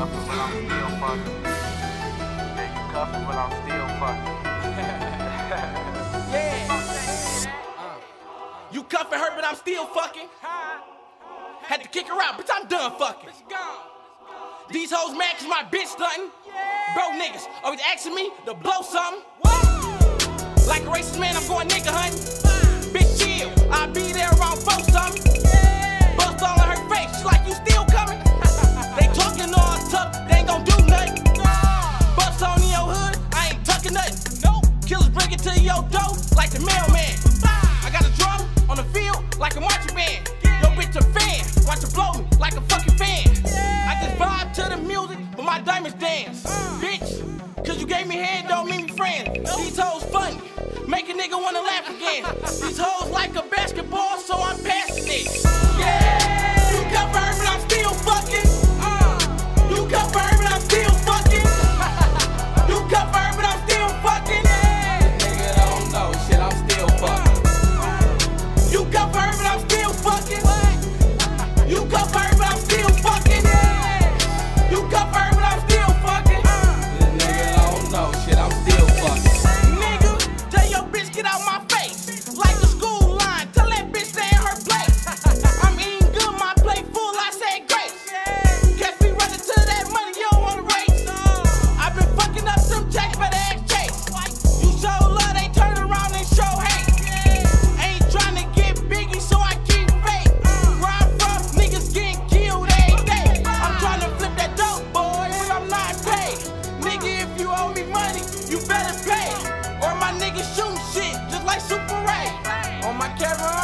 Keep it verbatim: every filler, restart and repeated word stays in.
cuffing, but I'm still fucking. Yeah, you cuffing, but I'm still fucking. Yeah. You cuffing her, but I'm still fucking. Had to kick her out, bitch, I'm done fucking. These hoes mad cause my bitch stunting. Bro niggas always asking me to blow something. Like a racist man, I'm going nigga hunting. Bitch chill, I'll be there around four something. Bust all in her face, she's like you still coming. They talking all tough, they ain't gon' do nothing. Bust on in your hood, I ain't tucking nothing. Nope. Killers bring it to your door like the mailman. I got a drum on the field like a marching band. Yo bitch a fan, watch her blow me like a fucking fan. I just vibe to the music, but my diamonds dance. Bitch, cause you gave me head don't mean we friends. These hoes funny, make a nigga wanna laugh again. These hoes like a basketball, so I'm passing it. Yeah, you cover her, but I'm still fucking. Uh, you cover her, but I'm still fucking. You cover her, but I'm still fucking. Nigga don't know shit, I'm still fucking. You cover her, but I'm still fucking. You cover her, but I'm still fucking. You cover her, but I'm still fucking. Nigga don't know shit, I'm still fucking. Nigga, tell your bitch get out my face. Like the school line, tell that bitch stay in her place. I'm eating good, my plate full, I said grace. Catch me running to that money, you don't wanna race. I've been fucking up some checks, better ask Chase. You show love, they turn around and show hate. Ain't trying to get biggie, so I keep fake. Where I'm from, niggas getting killed every day. I'm trying to flip that dope, boy, but I'm not paid. Nigga, if you owe me money, you better pay. Or my niggas shooting shit just like Super Ray. On my camera.